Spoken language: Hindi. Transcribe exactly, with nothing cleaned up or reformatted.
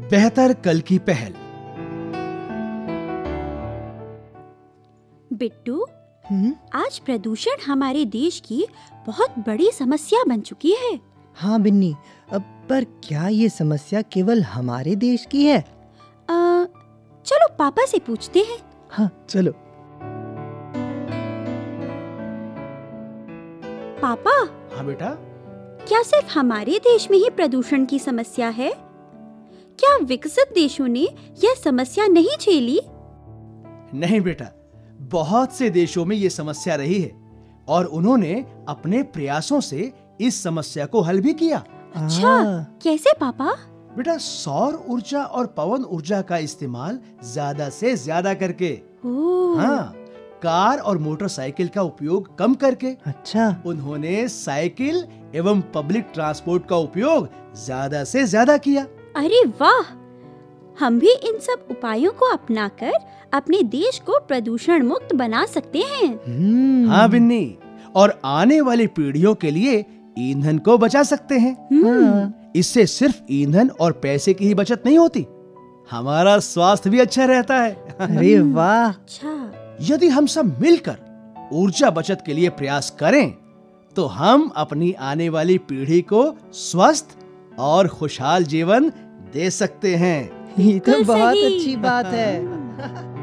बेहतर कल की पहल। बिट्टू, हम्म? आज प्रदूषण हमारे देश की बहुत बड़ी समस्या बन चुकी है। हाँ बिन्नी, अब पर क्या ये समस्या केवल हमारे देश की है? आ, चलो पापा से पूछते हैं। हाँ चलो। पापा, हाँ बेटा। क्या सिर्फ हमारे देश में ही प्रदूषण की समस्या है? क्या विकसित देशों ने यह समस्या नहीं झेली? नहीं बेटा, बहुत से देशों में ये समस्या रही है और उन्होंने अपने प्रयासों से इस समस्या को हल भी किया। अच्छा, कैसे पापा? बेटा, सौर ऊर्जा और पवन ऊर्जा का इस्तेमाल ज्यादा से ज्यादा करके, ओह, हाँ, कार और मोटरसाइकिल का उपयोग कम करके, अच्छा, उन्होंने साइकिल एवं पब्लिक ट्रांसपोर्ट का उपयोग ज्यादा से ज्यादा किया। अरे वाह! हम भी इन सब उपायों को अपनाकर अपने देश को प्रदूषण मुक्त बना सकते हैं। हम्म, हाँ बिन्नी, और आने वाली पीढ़ियों के लिए ईंधन को बचा सकते हैं। हाँ, इससे सिर्फ ईंधन और पैसे की ही बचत नहीं होती, हमारा स्वास्थ्य भी अच्छा रहता है। अरे वाह! अच्छा, यदि हम सब मिलकर ऊर्जा बचत के लिए प्रयास करें, तो हम अपनी आने वाली पीढ़ी को स्वस्थ और खुशहाल जीवन दे सकते हैं। ये तो बिल्कुल बहुत सही। अच्छी बात है।